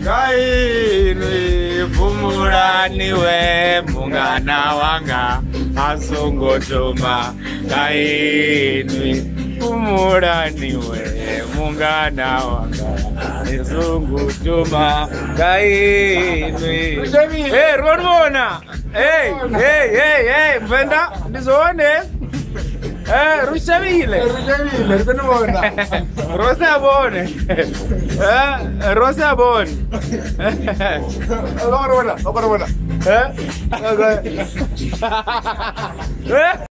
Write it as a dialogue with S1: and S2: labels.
S1: Kaini Pumurani we Mungana wanga Asungotoma Kaini Pumurani we Mungana wanga Asungotoma Kaini Hey Ronmona Hey Mvenda Ndizone Rushavile
S2: Ronmona
S1: Rosa Bone Rosa Bone
S2: Ronmona